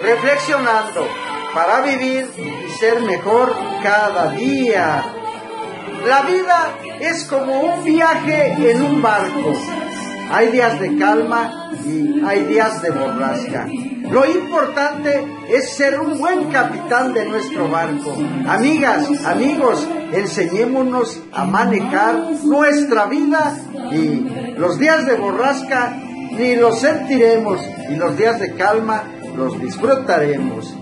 reflexionando para vivir y ser mejor cada día. La vida es como un viaje en un barco. Hay días de calma y hay días de borrasca. Lo importante es ser un buen capitán de nuestro barco. Amigas, amigos, enseñémonos a manejar nuestra vida y los días de borrasca ni los sentiremos y los días de calma los disfrutaremos.